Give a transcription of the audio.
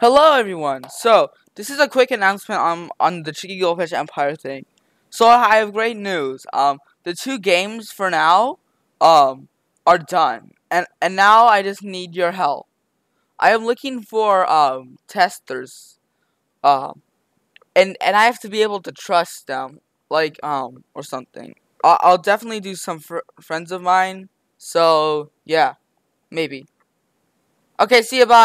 Hello everyone. So this is a quick announcement on the Cheeky Goldfish Empire thing. So I have great news. The two games for now are done, and now I just need your help. I am looking for testers. And I have to be able to trust them, like or something. I'll definitely do some friends of mine. So yeah, maybe. Okay, see you. Bye.